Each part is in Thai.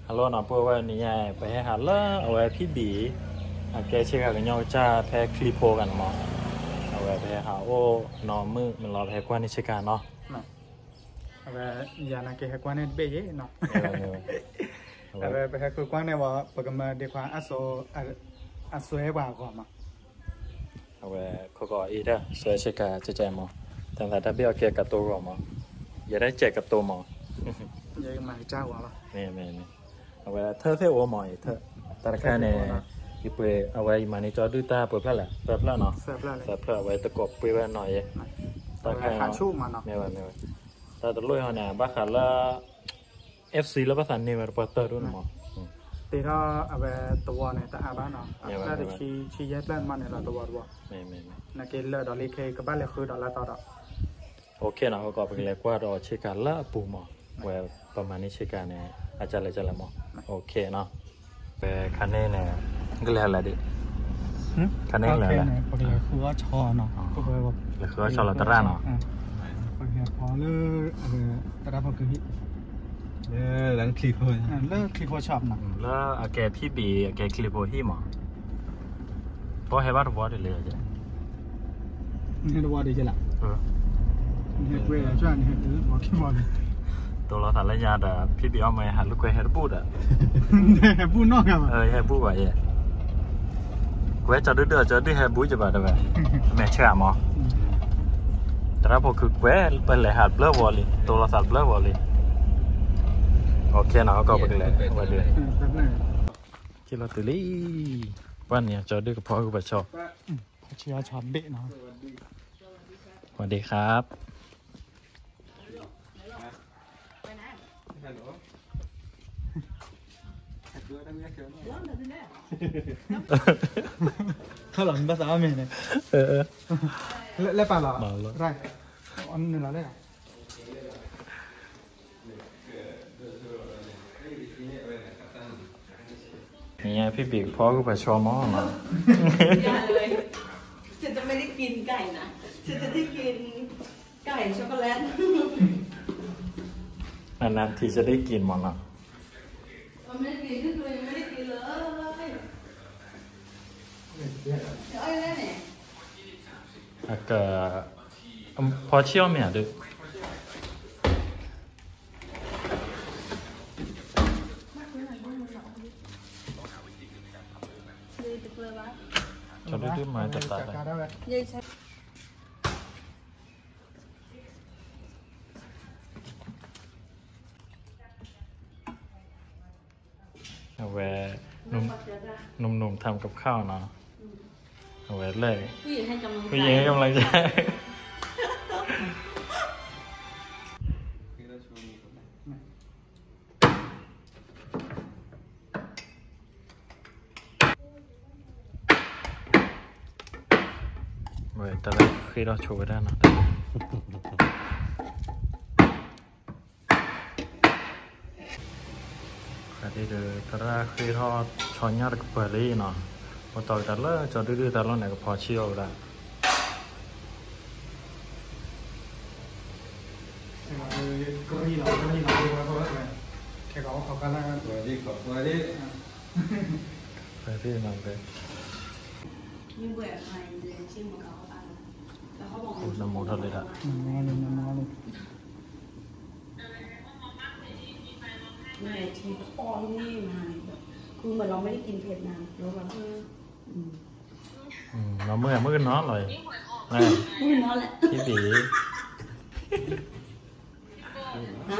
ฮัลโหลน้องพูดว่านี่ไงไปให้หาละเอาไว้พี่บีแกเช็คกันยองจ้าแพ้คลิปโพกันมั้งเอาไว้ไปหาโอ้น้องมือมันรอแพ้กว่านี่เช็คกันเนาะเอาไว้ยานาเกะกว่านี่เบ้เนาะเอาไว้ไปให้กว่านี่ว่าปกติเด็กว่าอัศวยว่าก่อนมาเอาไว้เขาก็อีเด้อสวยเช็คกันจะใจมั้งแต่ถ้าเบี้ยแกกับตัวก่อนมั้งอย่าได้แจกกับตัวมั้งยังมาเจ้าว่ะนี่เอาไว้เธอเท่โอ้หมอยเธอแต่ละแค่เนี่ยอีเปย์เอาไว้มาในจอดูตาเปิดเพล่าแหละเปิดเพล่าเนาะเปิดเพล่าไว้ตะกบเปย์ไว้หน่อยแต่แค่ขาชูมาเนาะไม่แต่ตัวลุยเขาเนี่ยบ้าขาละ FC แล้วภาษาเนี่ยมันเปิดเตอร์ด้วยมั้งตีถ้าเอาไว้ตัวเนี่ยแต่อาบ้านเนาะแล้วจะชี้ยัดเล่นมันเนี่ยเราตัวไม่นักเกลือดอลลี่เคกับบ้านเลยคือดอลลาร์ต่อโอเคนะเขาก็เป็นเรียกว่ารอเช็คการละปูหมอไว้ประมาณนี้เช็คการเนี่ยอาจารย์เลยจะละหมอโอเคเนาะไปคันนี้เนี่ยก็เลยอะไรดิคันนี้เลยอะไรปกติคือว่าชอเนาะปกติว่าคือว่าชอลตระเนาะปกติพอเลิกตระพอคือหลังคลิปเลยเลิกคลิปชอบเนาะแล้วแกพี่บีแกคลิปฮีหมอเพราะให้บ้านวัดเลยจ้ะให้วัดดีจ้ะล่ะให้เว้ยช่วยให้บอกขี้บอลตัวเราแต่ละยาแต่พี่บีเอามาหันลูกเกยให้บูดอ่ะให้บูดนอกกันให้บูดไว้เว้ยจะดื้อจะดื้อให้บูดจะแบบไหนแม่เชื่อมั้งแต่ถ้าพอคือเว้ยเป็นเลยหัดเบลอวอลลี่ตัวเราสัตว์เบลอวอลลี่โอเคนะก็ไปเลยวันเดียวกินลอตเตอรี่วันนี้จะดื้อกับพ่อคือแบบชอบเชียร์ชอบเด็กเนาะสวัสดีครับถ้าหลังภาษาเมย์เนี่ยเล่นป่ะหรอไรอันนึงแล้วได้นี่พี่บิ๊กพ่อก็ไปชอมอมาอย่าเลยฉันจะไม่ได้กินไก่นะฉันจะได้กินไก่ช็อกโกแลตนานๆทีจะได้กินมั้งนะไม่ได้กินที่ตัวยังไม่ได้กินเลยเดี๋ยวอะไรเนี่ยพอเชี่ยวเมียดูจะได้ไหมจะตัดเอาไว้นุ่มๆทำกับข้าวเนาะเอาไว้เลยผู้หญิงให้กำลังใจผู้หญิงให้กำลังใจเว้ยแต่ละคือเราโชว์ได้นะที่เดือดตระคือทอดช้อนยาตะเปรี้ยเนาะพอต่อจากแล้วจะดื้อๆแต่ละไหนก็พอเชี่ยวได้ก็นี่เราดูว่าเขาแค่เขากันแล้วตัวนี้ขอบตัวนี้ไปที่นั่นเลยมีเบื่อใครเลยชิมของเขาบ้างแล้วเขาบอกน้ำมันทะเลละไม่ทีป้อนนี่มาคือเหมือนเราไม่ได้กินเผ็ดนานแล้วแบบเราเมื่อน้อนเลยมื้อน้อนแหละพี่บีฮะ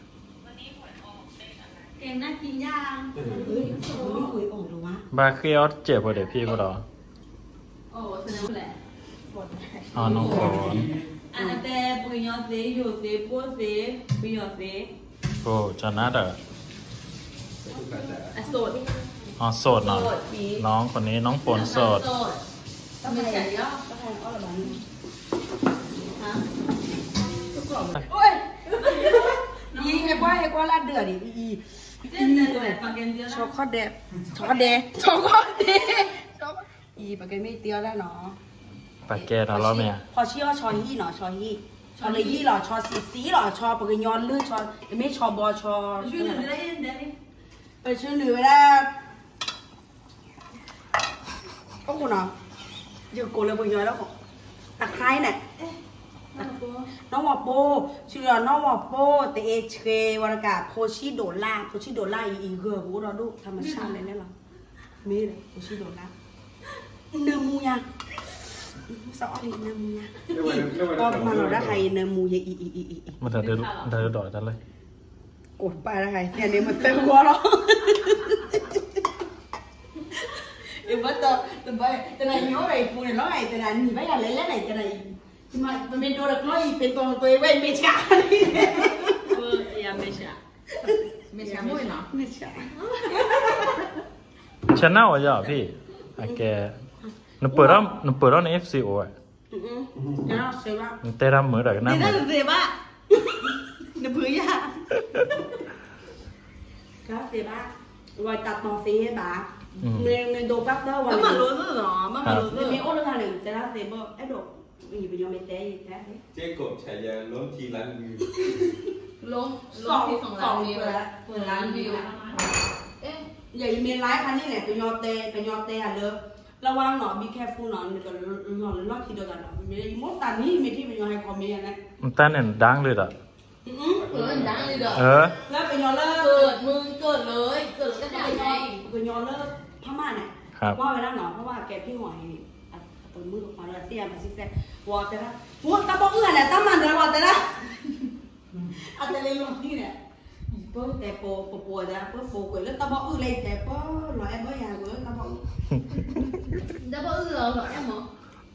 เก่งน่ากินย่างไม่คุยอ่อนหรอวะบาเคียวเจ็บกว่าเด็กพี่ก็หรอโอ้แสดงว่าแหละน้องฝนอันนั้นแต่ปุยยอเซ่โยเซ่ปัวเซ่ปุยยอเซ่โอ้จะน่าเด้อโสดโสดเนาะน้องคนนี้น้องฝนโสดทำไมใหญ่ย่อก็แทนอ้อละบ้างฮะโอ้ยยี่ไอ้กว่าลาดเดือดดิช็อกโกแลตอีปากแกไม่เตี้ยแล้วเนาะปากแกเราล้อเมียพอเชี่ยวชอยี่เนาะชอเลยยี่หรอชอสีหรอชอปากย้อนลื่นชอไม่ชอบอชอไปชื่อหนึ่งไม่ได้ก็คุณเนาะอยู่กูเลยบุญย้อยแล้วของตะไคร้เนี่ยน้องวอโปชื่อน้องวอโปเตเอเชวรากาโพชิโดล่าอีเกอร์กูเราดูธรรมชาติเลยเนี่ยหรอมีเลยโพชิโดล่าเนื้อมูยังซอสเนื้อมูยังก็มาเราได้ใครเนื้อมูยังอีมันจะเดินดอยจันเลยกดไปได้ใครเนี่ยนี้มันเต็มหัวเราอีบัตเตอร์แต่ไหนมีอะไรพูดเนี่ยร้อยแต่ไหนมีไม่อะไรแล้วไหนแต่ไหนมันเป็นตัวร้อยเป็นตัวเว้ยไม่ใช่ยังไม่ใช่มุ่ยเนาะไม่ใช่ชนะวะย่าพี่แกนึกเปิดร้าน FCO อ่ะน่าเสียบ้าเตะรำเหมือนอะไรกันนะน่าเสียบ้านึกเผื่อยาก็เสียบ้าวันตัดต่อเสียบ้าเงินโดนปั๊บเท่าวันมันรู้สึกหรอมันรู้สึกมีโอ้เรื่องหนึ่งแต่ละเสียบ้าไอ้ดอกมีเป็นยอมไม่เตะแท้เจ๊กบฉายาล้มทีล้านวิวล้มที่2 ล้านวิวแล้ว1 ล้านวิวเอ๊ะอย่ามีไลฟ์คันนี้เนี่ยเป็นยอมเตะอ่ะเลยระวังหนอมีแค่ฟูหนอนมันก็หนอนรอดทีเดียวกันหนอมีมดตานี่มีที่เป็นยอมให้คอมเมนต์นะมันแต่เนี่ยดังเลยอ่ะดังเลยเด้อแล้วเป็นยอมเลิกเกิดเลยก็ได้ไงเป็นยอมเลิกพม่าเนี่ยว่าไปแล้วหนอเพราะว่าแกพี่หอยตัวมือของเราเตี้ยมาซิเซ่วอเตอร์วอตาบอกเอื้อเนี่ยตามันเดี๋ยววอเตอร์อันเดเลยลงที่เนี่ยเปิ้ลแต่โปนะเปิ้ลโปกแล้วตาบอกเอื้อเลยแต่เปิ้ลร้อยเบิ้ลอย่างเบิ้ลตาบอกเอื้อเหรอแอมหรอ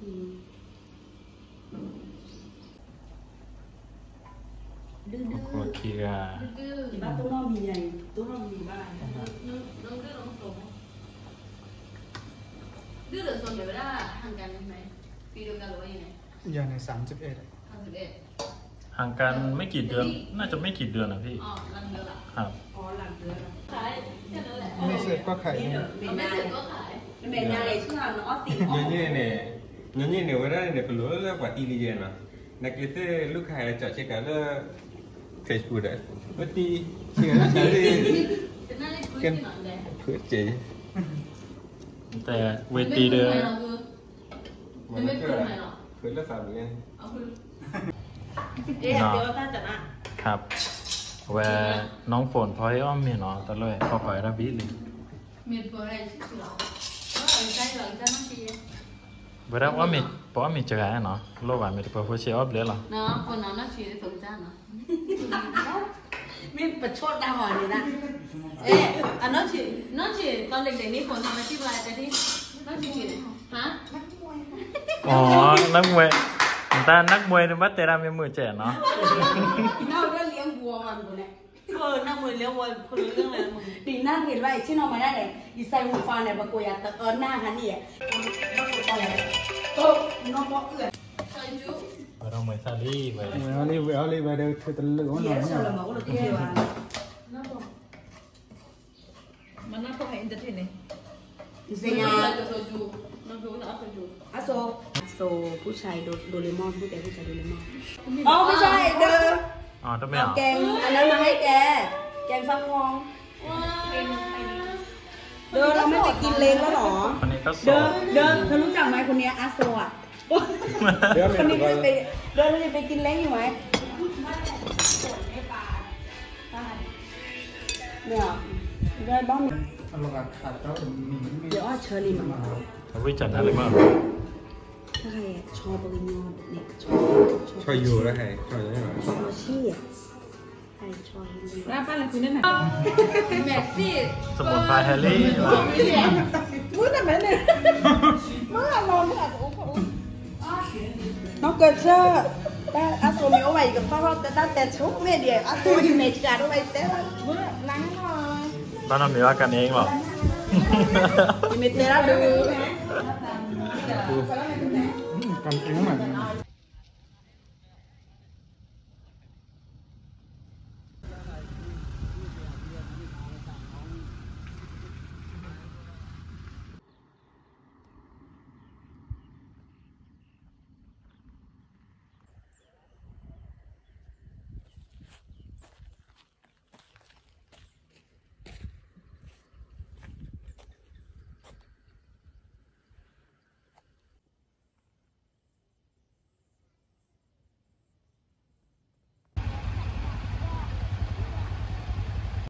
ดื้อโอเคอ่ะที่บ้านตู้น้องมีไงตู้น้องมีบ้านน้องส่งดื้อหรือส่วนเดี๋ยวได้ห่างกันไหมปีเดียวกันหรือว่ายังไงอย่างใน31 ห่างกันไม่กี่เดือนน่าจะไม่กี่เดือนนะพี่อ๋อหลังเดือนละครับอ๋อหลังเดือนขายแค่นั้นแหละไม่เสร็จก็ขายไม่เสร็จก็ขายไม่งานเลยชื่อเราเนาะติดอ๋อเนี่ยว่าได้เนี่ยเป็นรู้แล้วกว่าตีลีเจนนะนักเตะลูกค้าจะเช็คกันแล้วเฟซบุ๊กได้ว่าตีเชื่อนะใช่กันเพื่อเจแต่เวทีเดือมันก็เพื่อละสามเดือนเดี๋ยวท่านจะนะครับแวน้องฝนพอยอ้อมมีเนาะตะเลยพอพอยระบิเลยมีเพื่ออะไรชื่อเราใจหลังจะน้องชีเวลาว่ามีพอมีเจอไงเนาะโลกว่ามีแต่พอเชียร์เลยหรอเนาะคนน้องน้องชีได้สนใจเนาะมีประชดดาวนี่นะอันน้องชีตอนเด็กๆนี่คนทำอาชีพอะไรแต่ที่น้องชีฮะอ๋อนักมวยแต่นักมวยนี่ว่าแต่เราไม่มือเจ๋เนาะน่าก็เลี้ยงวัวมันคนนี้นักมวยเลี้ยงวัวคนเรื่องอะไรมึงดีน่าเห็นว่าไอ้ที่น้องมาได้เลยอีไซหูฟังเนี่ยบางคนอยากตะหน้าฮันนี่อ่ะบางคนต่อยก็น้องบอกเอื้อเราไม่ซาลีไปเอาเลยไปเดี๋ยวเธอตะลึงว่าหน่อยเนี่ยมันน่าต้องให้อินเตอร์เทนเนี่ยเสียงอาโซผู้ชายโดเรมอนผู้แต่ผู้ชายโดเรมอนอ๋อไม่ใช่เด้ออ๋อทำไมอ่ะแกงอันนั้นมาให้แกแกงฟักทองเด้อเราไม่ไปกินเล้งแล้วหรอเด้อเธอรู้จักไหมคนนี้อาโซอ่ะคนนี้ไปเดินไปกินเล้งอยู่ไหมเนี่ยเดินบ้างเดี๋ยวเชอรี่มาวิจัดอะไรมากใช่ชอบปริญญาเนี่ยชอยอยู่แล้วไงชอยยังไงชอชี่อ่ะใช่ชอยร้านป้าอะไรคุณนั่นน่ะแม็กซี่สมุนไพรแฮร์รี่มึงทำไมเนี่ยมึงนอนไม่อาจจะอุ้มน้องเกิดเชื่อแต่อาโซมีเอาไว้กับพ่อแต่ชุบเมื่อเดียวอาโซอยู่ในจานเอาไว้แต่เมื่อล้างหน่อยบ้านเรามีว่ากันเองหรอยังไม่เตะแล้วดูกันเองเหมือน